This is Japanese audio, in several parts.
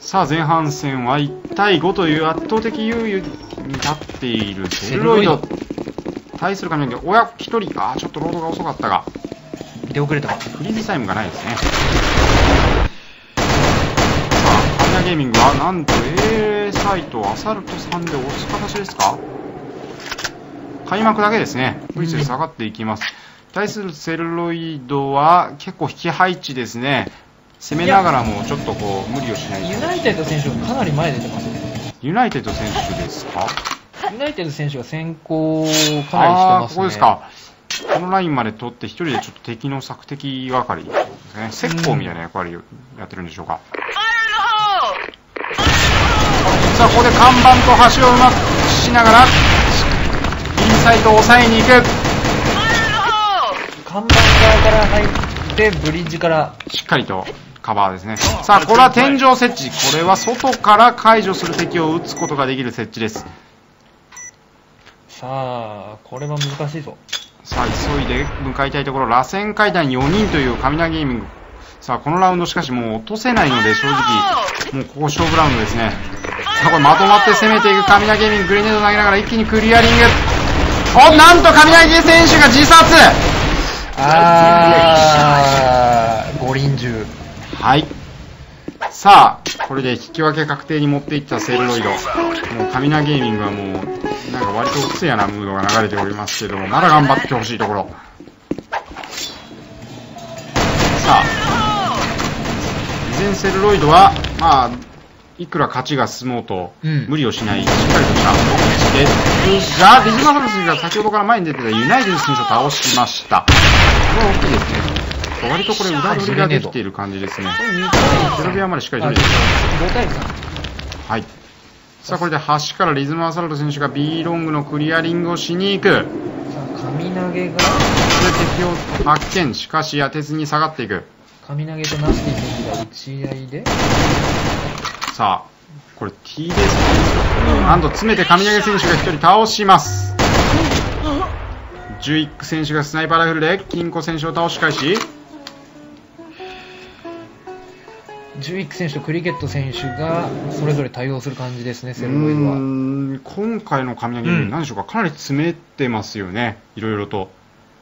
さあ前半戦は1対5という圧倒的優位に立っているセルロイド対する神谷。おや1人、ちょっとロードが遅かったが出遅れたか。 フリーズタイムがないですね。さあ神谷ゲーミングはなんと A サイトアサルト3で押す形ですか。開幕だけですね。フリーズで下がっていきます。対するセルロイドは結構引き配置ですね。攻めながらもちょっとこう無理をしない。 ユナイテッド選手がかなり前出てますね。 ユナイテッド選手ですか。 ユナイテッド選手が先行かなりしてますね。 ここですか。このラインまで取って一人でちょっと敵の索敵係ですね。石膏みたいな役割をやってるんでしょうか。さあここで看板と橋をうまくしながらインサイトを抑えに行く。 看板側から入ってブリッジからしっかりとカバーですね。さあこれは天井設置。これは外から解除する敵を撃つことができる設置です。 さあこれは難しいぞ。 さあ急いで向かいたいところ。螺旋階段4人という神谷ゲーミング。さあこのラウンドしかしもう落とせないので正直もうここ勝負ラウンドですね。さあこれまとまって攻めていく神谷ゲーミング。グレネード投げながら一気にクリアリング。なんと神谷選手が自殺。 五輪銃。 はい。さあこれで引き分け確定に持っていったセルロイド。もう神谷ゲーミングはもうなんか割とうつやなムードが流れておりますけども、まだ頑張ってほしいところ。さあ依然セルロイドはいくら勝ちが進もうと無理をしない、しっかりとしたですが、リズマフルスが先ほどから前に出てたユナイテッド選手を倒しました。これは大きいですね。割とこれ裏取りができている感じですね。ゼロビアまでしっかり取れている。 5対3。 はい。さあこれで端からリズムアサルト選手が B ロングのクリアリングをしに行く。 さあ神投げがこれ敵を発見。しかし当てずに下がっていく。 神投げとナスティ選手が打ち合いで、 さあこれ T ですね。なんと詰めて神投げ選手が1人倒します。ジュイック選手がスナイパーライフルで金庫選手を倒し返し、 ジュイック選手とクリケット選手がそれぞれ対応する感じですね。セルロイドは今回の神投げ何でしょうか。かなり詰めてますよね、いろいろと。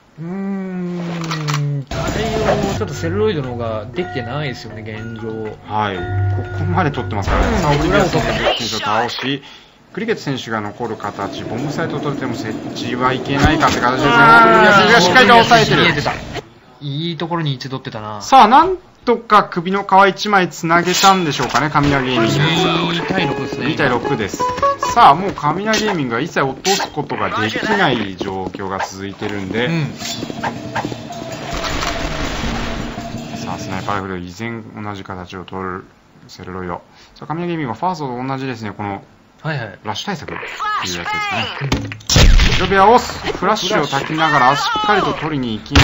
対応ちょっとセルロイドの方ができてないですよね現状。 はい、ここまで取ってますからね。さあオリビア選手を倒し、クリケット選手が残る形。ボムサイトを取れても設置はいけないかって形ですね。オリビア選手がしっかりと抑えてる。 いいところに一度取ってたな。 さあなんとか首の皮1枚つなげたんでしょうかね、神谷ゲーミング。 2対6ですね。 2対6です。さあもう神谷ゲーミングが一切落とすことができない状況が続いてるんで、さあスナイパーライフル依然同じ形を取るセルロイド。さあ神谷ゲーミングはファーストと同じですね。このラッシュ対策っていうやつですかね。ジョビアをフラッシュを焚きながらしっかりと取りに行きました。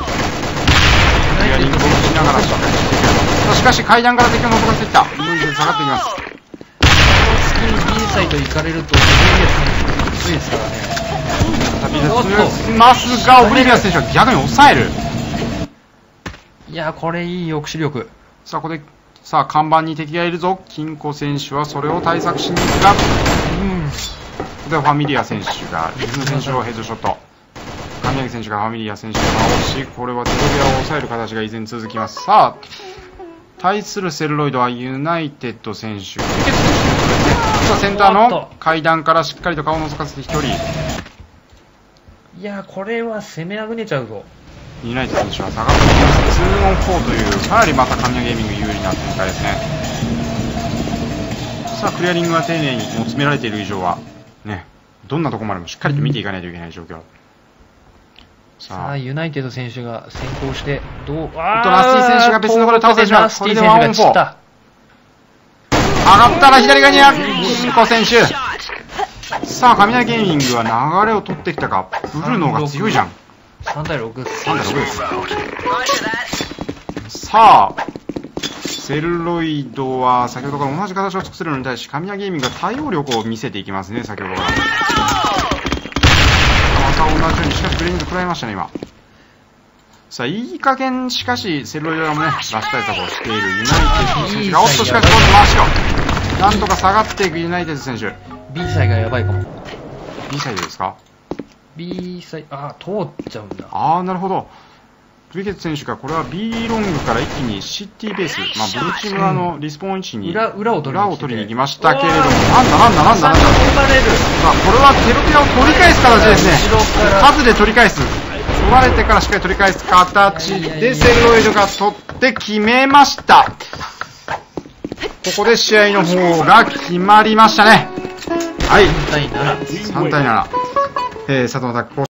クリアリングをしながらしっかりしていく。しかし階段から敵を覗かせていった。無理で下がっていきます。 隙に B サイト行かれるとオブリビアス選手きついですからね。 進みますがオブリビアス選手は逆に抑える。 いやこれいい抑止力。 さあここで看板に敵がいるぞ。金庫選手はそれを対策しに行くが、ここでファミリア選手がリズム選手をヘッドショット。神谷選手がファミリア選手を倒し、これはゼロビアを抑える形が依然続きます。さあ対するセルロイドはユナイテッド選手、クリケット選手ですね。さあセンターの階段からしっかりと顔を覗かせて1人。 いやこれは攻めあぐねちゃうぞ。 ユナイテッド選手は下がってきます。2on4 というかなりまた神谷ゲーミング有利な展開ですね。さあクリアリングが丁寧にもう詰められている以上はね、どんなところまでもしっかりと見ていかないといけない状況。 さあユナイテッド選手が先行してどう、 ナスティ選手が別のところで倒してしまう。これで 1on4 上がったら左側には金庫選手。さあ神谷ゲーミングは流れを取ってきたか。ブルーの方が強いじゃん。 3対6です。 さあセルロイドは先ほどから同じ形を作せるのに対し神谷ゲーミングが対応力を見せていきますね。先ほどからまた同じようにしかしグレーニング食らいましたね今。 さあ、いい加減、しかし、セルロイドがもね、ラスト対策をしているユナイテッド選手が、おっと、しかし、今度回しを、なんとか下がっていくユナイテッド選手。 B サイがやばいかも。 B サイドですか？ B サイ、あー、通っちゃうんだ。 あー、なるほど。トリケット選手が、これは B ロングから一気にシティベース、まあ、ブルーチーム側のリスポーン位置に、 裏を取りに行きましたけれども、なんだ。 挟み込まれる。 さあ、これはテロテアを取り返す形ですね。数で取り返す。取られてからしっかり取り返す形で、セルロイドが取って決めました。ここで試合の方が決まりましたね。はい。 3対7。 3対7。佐藤拓